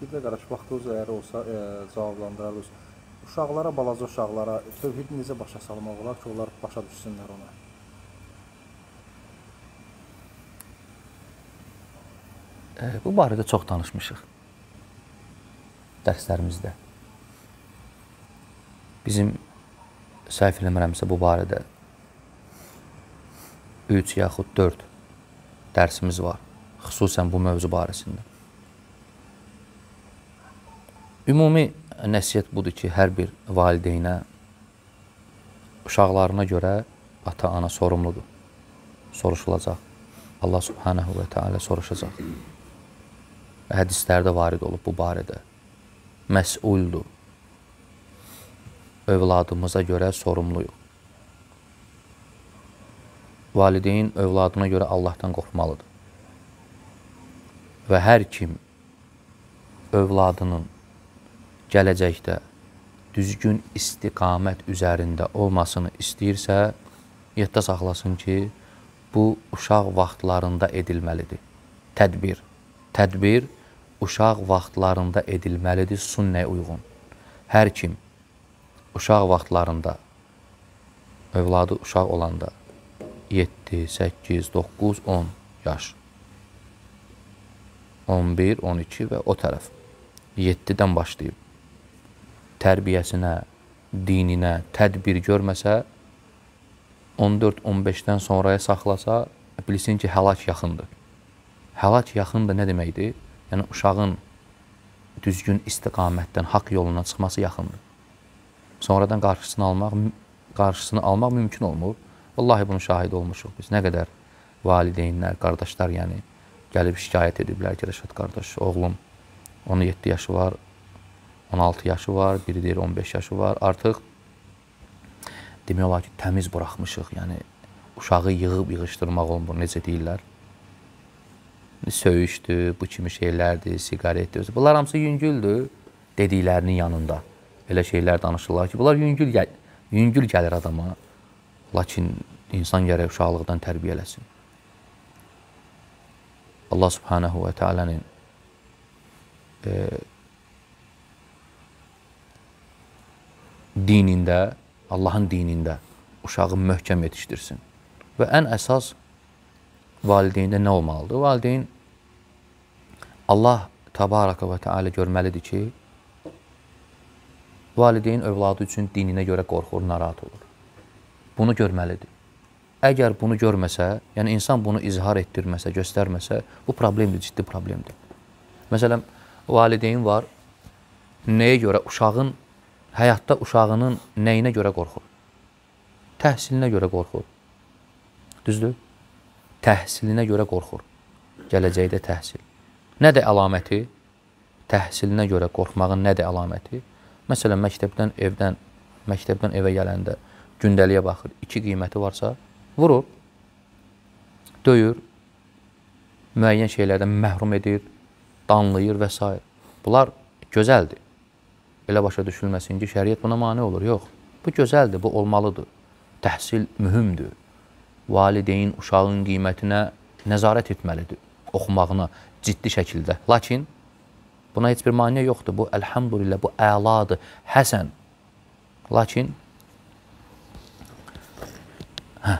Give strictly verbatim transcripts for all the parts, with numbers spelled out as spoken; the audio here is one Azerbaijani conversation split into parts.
Bir də qardaş, vaxtınız əgər olsa e, cavablandırarız. Uşaqlara, balaca uşaqlara tövhid necə başa salmaq olar ki, onlar başa düşsünlər ona? E, bu barədə çox danışmışıq dərslərimizdə. Bizim səhv eləmirəmsə bu barədə üç yaxud dörd dərsimiz var, xüsusən bu mövzu barəsində. Ümumi nəsiyyət budur ki, hər bir valideynə uşaqlarına görə ata-ana sorumludur, soruşulacaq. Allah subhanahu və teala soruşacaq. Və hədislərdə varid olub bu barədə. Məsuldur. Övladımıza görə sorumluyuq. Valideyn övladına görə Allahdan qorxmalıdır. Və hər kim övladının gələcəkdə düzgün istiqamət üzərində olmasını istəyirsə, yadda saxlasın ki, bu uşaq vaxtlarında edilməlidir. Tədbir. Tədbir uşaq vaxtlarında edilməlidir sünnəyə uyğun. Hər kim uşaq vaxtlarında, övladı uşaq olanda yeddi, səkkiz, doqquz, on yaş, on bir, on iki və o tərəf yeddidən başlayıb tərbiyəsinə, dininə tədbir görməsə, on dörd on beşdən sonraya saxlasa, bilsin ki, həlak yaxındır. Həlak yaxındır nə deməkdir? Yəni, uşağın düzgün istiqamətdən, haqq yoluna çıxması yaxındır. Sonradan qarşısını almaq, qarşısını almaq mümkün olmur. Vallahi bunun şahidi olmuşuq biz. Nə qədər valideynlər, qardaşlar, yəni, gəlib şikayət ediblər ki, Rəşad qardaş, oğlum on yeddi yaşı var, on altı yaşı var, biri deyir on beş yaşı var. Artıq demək olar ki, təmiz buraxmışıq. Yəni, uşağı yığıb yığışdırmaq olmur, necə deyirlər. Söyüşdür, bu kimi şeylərdir, siqaretdir. Bunlar hamısı yüngüldür dediklərinin yanında. Elə şeylər danışırlar ki, bunlar yüngül, gəl yüngül gəlir adama. Lakin insan gərək uşaqlıqdan tərbiyə eləsin. Allah subhanahu və teala'nın e, dinində, Allahın dinində uşağı möhkəm yetişdirsin. Və ən əsas valideyndə nə olmalıdır? Valideyn Allah təbaraka və teala görməlidir ki, valideyn övladı üçün dininə görə qorxur, narahat olur. Bunu görməlidir. Əgər bunu görməsə, yəni insan bunu izhar etdirməsə, göstərməsə, bu problemdir, ciddi problemdir. Məsələn, valideyn var, nəyə görə uşağın, həyatda uşağının nəyinə görə qorxur? Təhsilinə görə qorxur. Düzdür? Təhsilinə görə qorxur. Gələcəkdə təhsil. Nədir əlaməti? Təhsilinə görə qorxmağın nədir əlaməti? Məsələn, məktəbdən, evdən, məktəbdən evə gələndə gündəliyə baxır, iki qiyməti varsa, vurur, döyür, müəyyən şeylərdən məhrum edir, danlayır və s. Bunlar gözəldir. Elə başa düşülməsin ki, şəriət buna mane olur. Yox, bu gözəldir, bu olmalıdır. Təhsil mühümdür. Valideyn uşağın qiymətinə nəzarət etməlidir, oxumağına ciddi şəkildə. Lakin buna heç bir mane yoxdur. Bu, əlhamdülillah, bu əladır, həsən. Lakin hə,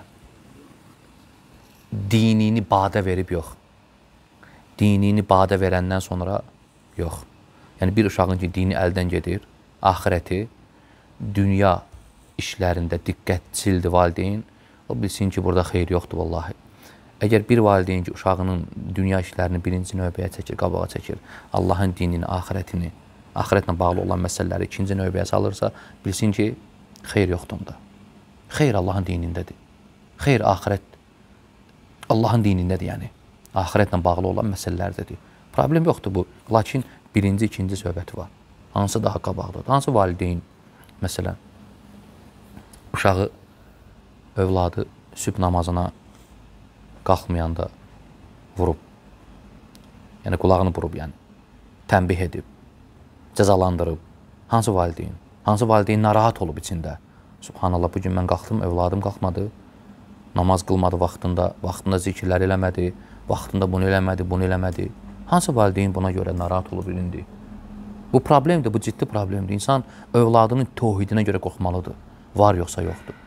dinini badə verib yox. Dinini badə verəndən sonra yox. Yəni, bir uşağın ki, dini əldən gedir, axirəti, dünya işlərində diqqətçildir valideyn, o bilsin ki, burada xeyr yoxdur, vallahi. Əgər bir valideyn ki, uşağının dünya işlərini birinci növbəyə çəkir, qabağa çəkir, Allahın dinini, axirətini, axirətlə bağlı olan məsələləri ikinci növbəyə salırsa, bilsin ki, xeyr yoxdur onda. Xeyr Allahın dinindədir. Xeyr axirət Allahın dinindədir, yəni. Axirətlə bağlı olan məsələlərdədir. Problem yoxdur bu. Lakin birinci, ikinci söhbəti var. Hansı daha qabaqdadır? Hansı valideyn, məsələn, uşağı, övladı sübh namazına qalxmayanda vurub, yəni qulağını vurub, yəni tənbih edib, cəzalandırıb. Hansı valideyn? Hansı valideyn narahat olub içində? Subhanallah, bugün mən qalxdım, övladım qalxmadı, namaz qılmadı vaxtında, vaxtında zikirlər eləmədi, vaxtında bunu eləmədi, bunu eləmədi. Hansı valideyn buna görə narahat olub indi? Bu problemdir, bu ciddi problemdir. İnsan övladının tövhidinə görə qorxmalıdır. Var yoxsa yoxdur.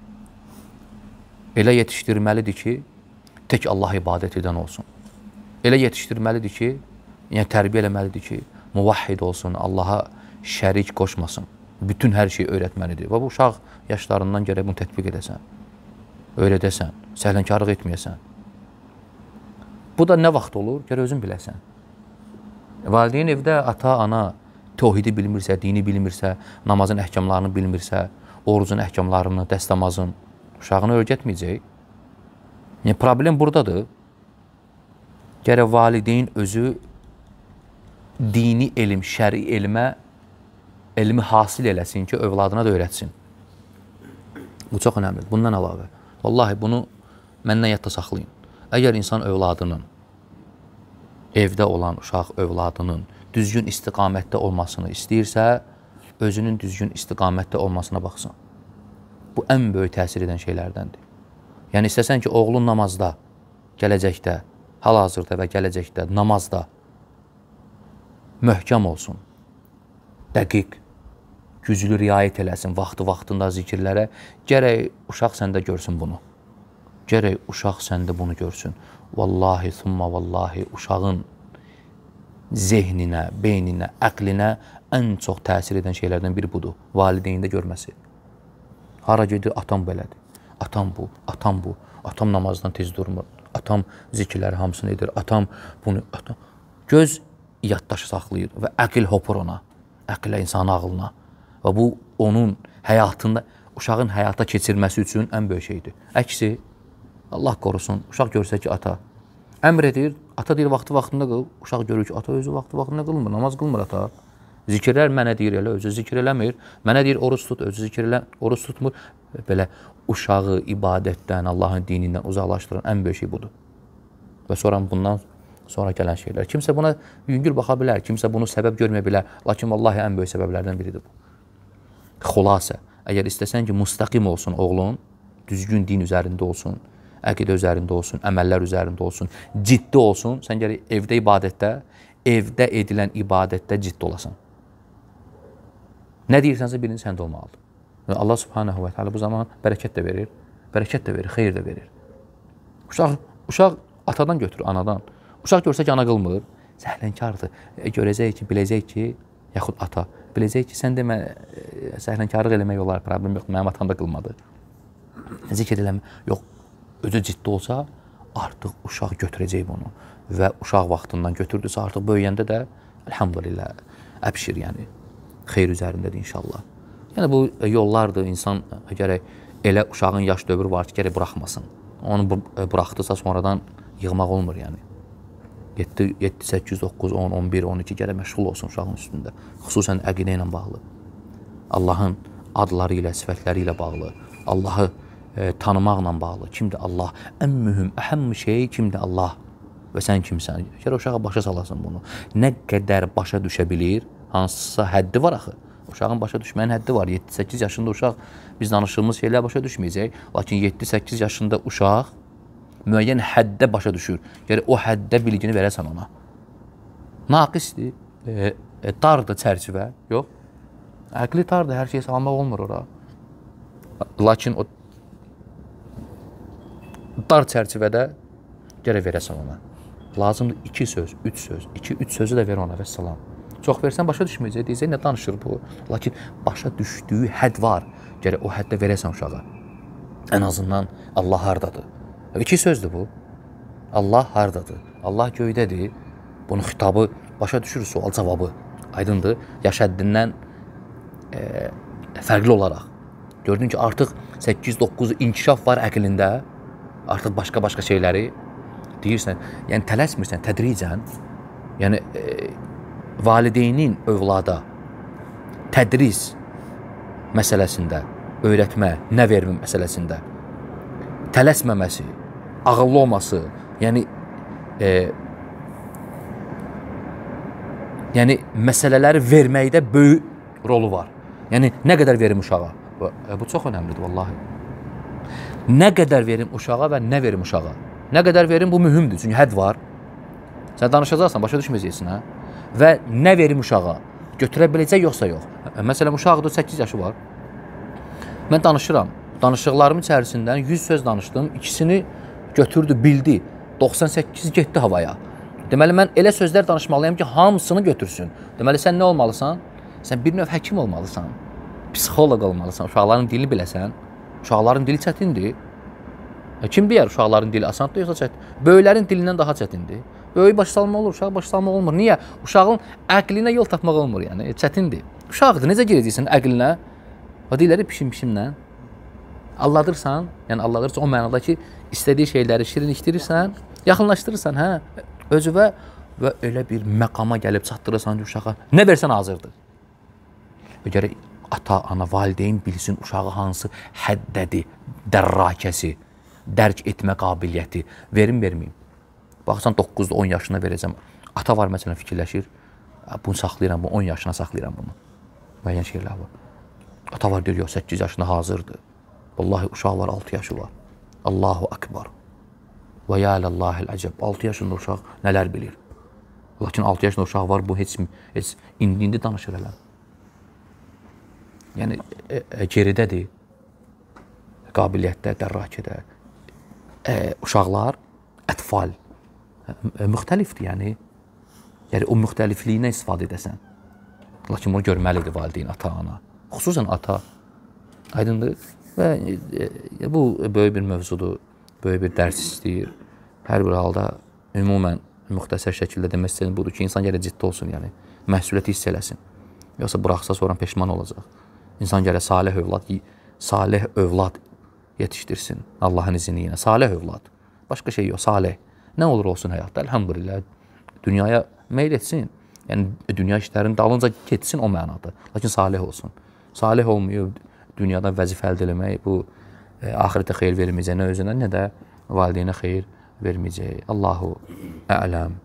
Elə yetişdirməlidir ki, tək Allah ibadət edən olsun. Elə yetişdirməlidir ki, yəni tərbiyə eləməlidir ki, muvahhid olsun, Allaha şərik qoşmasın. Bütün hər şeyi öyrətməlidir. Və bu uşaq yaşlarından gərək bunu tətbiq edəsən, öyrədəsən, səhlənkarlıq etməyəsən. Bu da nə vaxt olur? Gərək özün biləsən. Valideyn evdə ata, ana tövhidi bilmirsə, dini bilmirsə, namazın əhkamlarını bilmirsə, orucun əhkamlarını, dəstəmazın, uşağını öyrətməyəcək. Yəni, problem buradadır. Gərək valideyn özü dini elm, şəri elmə, elmi hasil eləsin ki, övladına da öyrətsin. Bu çox önəmlidir. Bundan əlavə. Vallahi, bunu məndən yadda saxlayın. Əgər insan övladının, evdə olan uşaq övladının düzgün istiqamətdə olmasını istəyirsə, özünün düzgün istiqamətdə olmasına baxsın. Bu, ən böyük təsir edən şeylərdəndir. Yəni, istəsən ki, oğlun namazda, gələcəkdə, hal-hazırda və gələcəkdə, namazda möhkəm olsun, dəqiq, güclü riayət eləsin, vaxtı-vaxtında zikirlərə, gərək uşaq səndə görsün bunu. Gərək uşaq səndə bunu görsün. Vallahi, thumma vallahi, uşağın zehninə, beyninə, əqlinə ən çox təsir edən şeylərdən biri budur. Valideyndə görməsi. Hara gedir, atam belədir. Atam bu, atam bu. Atam namazdan tez durmur. Atam zikirləri hamısını edir. Atam bunu, atam. Göz yaddaşı saxlayır və əqil hopur ona. Əqilə, insanın ağlına. Və bu, onun həyatında, uşağın həyata keçirməsi üçün ən böyük şeydir. Əksi, Allah qorusun, uşaq görsə ki, ata əmr edir, ata deyir, vaxtı-vaxtında qıl, uşaq görür ki, ata özü vaxtı-vaxtında qılmır, namaz qılmır ata. Zikirlər mənə deyir elə, özü zikir eləmir, mənə deyir, oruç tut, özü zikir elə, oruç tutmur. Belə uşağı ibadətdən, Allahın dinindən uzaqlaşdıran ən böyük şey budur. Və sonra bundan sonra gələn şeylər. Kimsə buna yüngül baxa bilər, kimsə bunu səbəb görməyə bilər, lakin vallahi ən böyük səbəblərdən biridir bu. Xülasə, əgər istəsən ki, müstəqim olsun oğlun, düzgün din üzərində olsun, əqidə üzərində olsun, əməllər üzərində olsun, ciddi olsun, sən gərək evdə ibadətdə, evdə edilən ibadətdə ciddi olasan. Nə deyirsənsə birini səndə olmalıdır. Allah subhanahu və teala bu zaman bərəkət də verir, bərəkət də verir, xeyir də verir. Uşaq, uşaq atadan götürür, anadan. Uşaq görsə ki, ana qılmır, səhlənkardır. E, görəcək ki, biləcək ki, yaxud ata, biləcək ki, sən demə, e, səhlənkarlıq eləmək olar, problem yox, mənim atam da qılmadı. Zikr eləmə, yox, özü ciddi olsa, artıq uşaq götürəcək bunu və uşaq vaxtından götürdüsə, artıq böyüyəndə də, elhamdülillah, əbşir, yəni, xeyr üzərindədir inşallah. Yəni, bu yollardır, insan gərək elə uşağın yaş dövrü var ki, gərək buraxmasın. Onu buraxdısa, sonradan yığmaq olmur, yəni. yeddi, səkkiz, doqquz, on, on bir, on iki gərək məşğul olsun uşağın üstündə. Xüsusən əqidə ilə bağlı. Allahın adları ilə, sifətləri ilə bağlı. Allahı e, tanımaqla bağlı. Kimdir Allah? Ən mühüm, əhəm şey kimdir Allah? Və sən kimsən? Gərək uşağa başa salasın bunu. Nə qədər başa düşə bilir, hansısa həddi var axı. Uşağın başa düşməyin həddi var. yeddi səkkiz yaşında uşaq, biz danışdığımız şeylər başa düşməyəcək. Lakin yeddi səkkiz yaşında uşaq müəyyən həddə başa düşür. Gərək o həddə bilgini verəsən ona. Naqisdir, e, e, dardır çərçivə, yox. Əqli dardır, hər şeyi salmaq olmur ora. Lakin o dar çərçivədə gərək verəsən ona. Lazımdır iki söz, üç söz, iki, üç sözü də ver ona və salam. Çox versən başa düşməyəcək, deyəcək, nə danışır bu? Lakin başa düşdüyü hədd var, gərək o həddə verəsən uşağa. Ən azından Allah hardadır? İki sözdür bu. Allah hardadır? Allah göydədir. Bunun xitabı başa düşür, sual cavabı aydındır. Yaş həddindən e, fərqli olaraq. Gördün ki, artıq səkkiz doqquz inkişaf var əqlində, artıq başqa-başqa şeyləri deyirsən, yəni tələsmirsən, tədricən, yəni e, valideynin övlada tədris məsələsində, öyrətmə, nə vermə məsələsində tələsməməsi, ağıllı olması, yəni e, yəni məsələləri verməkdə böyük rolu var. Yəni nə qədər verim uşağa? Bu, e, bu çox önəmlidir vallahi. Nə qədər verim uşağa və nə verim uşağa? Nə qədər verim bu mühümdür, çünki hədd var. Sən danışacaqsan, başa düşməyəcəksin, hə? Və nə verim uşağa? götürə biləcək yoxsa yox. Məsələn, uşaqdır, səkkiz yaşı var. Mən danışıram. Danışıqlarım içərisindən yüz söz danışdım. İkisini götürdü, bildi. doxsan səkkiz getdi havaya. Deməli, mən elə sözlər danışmalıyam ki, hamısını götürsün. Deməli, sən nə olmalısan? Sən bir növ həkim olmalısan. Psixoloq olmalısan. Uşaqların dili biləsən. Uşaqların dili çətindir. E, kim deyər uşaqların dili asandır yoxsa çətin? Böyüklərin dilindən daha çətindir. Böyük baş salma olur, uşaq baş salma olmur. Niyə? Uşağın əqlinə yol tapmaq olmur, yəni. E, çətindir. Uşaqdır, necə girəcəksən əqlinə? O deyirləri pişim-pişimlə. Alladırsan, yəni alladırsan o mənada ki, istədiyi şeyləri şirinləşdirirsən, yaxınlaşdırırsan, hə? Özüvə və elə bir məqama gəlib çatdırırsan ki, uşağa nə versən hazırdır. Əgər ata, ana, valideyn bilsin uşağı hansı həddədir, dərrakəsi, dərk etmə qabiliyyəti, verim, verməyim. Baxsan doqquzda on yaşına verəcəm. Ata var məsələn fikirləşir, bunu saxlayıram, bu on yaşına saxlayıram bunu. Müəyyən şeylər var. Ata var deyir, yox, səkkiz yaşında hazırdır. Vallahi uşaq var, altı yaşı var. Allahu akbar. Və ya lallahil əcəb. altı yaşında uşaq nələr bilir. Lakin altı yaşında uşaq var, bu heç, heç indi-indi danışır elə. Yəni, e, e, geridədir. Qabiliyyətdə, dərrakədə. E, uşaqlar, ətfal, e, müxtəlifdir, yəni. Yəni, o müxtəlifliyinə istifadə edəsən. Lakin bunu görməlidir valideyn, ata, ana. Xüsusən ata. Aydındır. Və e, bu böyük bir mövzudur. Böyük bir dərs istəyir. Hər bir halda ümumən müxtəsər şəkildə demək istəyirəm budur ki, insan gərək ciddi olsun, yəni məsuliyyəti hiss eləsin. Yoxsa buraxsa sonra peşman olacaq. İnsan gərək salih övlad, salih övlad yetişdirsin Allahın izni ilə. Salih övlad. Başqa şey yox, salih. Nə olur olsun həyatda, elhamdülillah. Dünyaya meyl etsin. Yəni dünya işlərinin dalınca getsin o mənada. Lakin salih olsun. Salih olmayıb dünyadan vəzifə əldə eləmək bu e, axirətə xeyir verməyəcək nə özünə, nə də valideynə xeyir verməyəcək. Allahu ələm.